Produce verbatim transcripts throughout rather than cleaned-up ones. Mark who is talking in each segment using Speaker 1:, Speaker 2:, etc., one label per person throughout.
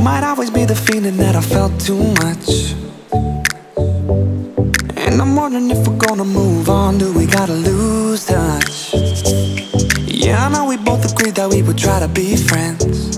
Speaker 1: might always be the feeling that I felt too much. And I'm wondering if we're gonna move on. Do we gotta lose touch? Yeah, I know we both agreed that we would try to be friends.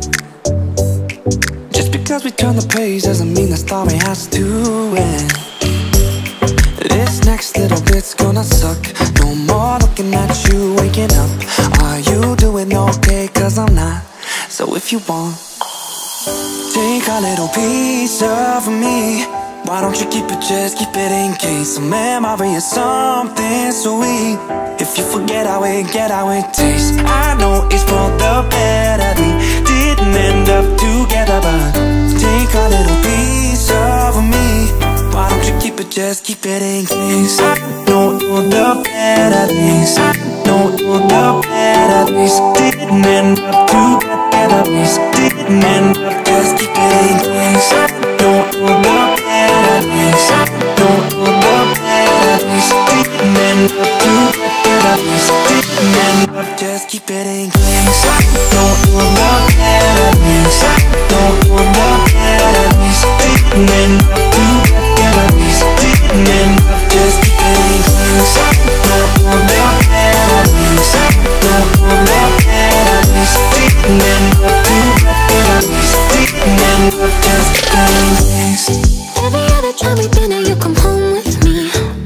Speaker 1: Just because we turn the page doesn't mean the story has to end. This next little bit's gonna suck. No more looking at you waking up. Are you doing okay? Cause I'm not. So if you want, take a little piece of me. Why don't you keep it, just keep it in case a memory of something sweet. If you forget how it, get how it tastes. I know it's for the better. We didn't end up together, but take a little piece of me. Why don't you keep it, just keep it in case. I know you're the better things. I know you're the better things. Didn't end up together, we didn't end up, just keep it in case. I know you're the better things. I know you're the better things. Didn't end up together, we didn't end up, just keep it in case. I know you're the better things. I know you're the better things. Didn't end up together, we didn't end up, just keep it in case. I know you're the better things. I know you're the better things. Didn't end up together, we didn't end up, just keep it in case.
Speaker 2: Every other time we've been out, you come home with me.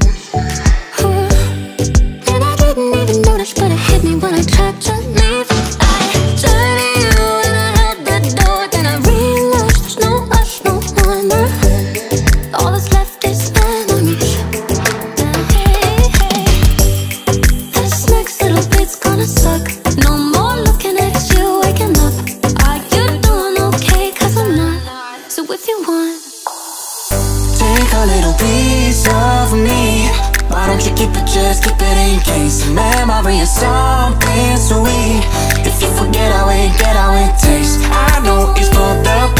Speaker 2: uh, And I didn't even notice, but it hit me when I tried to leave. I turned to you and I held the door. Then I realized there's no us, no one. All that's left is memories. Hey, hey. This next little bit's gonna suck. No more looking at you waking up. Are you doing okay? Cause I'm not. So if you want,
Speaker 1: take a little piece of me. Why don't you keep it, just keep it in case a memory of something sweet. If you forget how it, get how it tastes. I know it's for the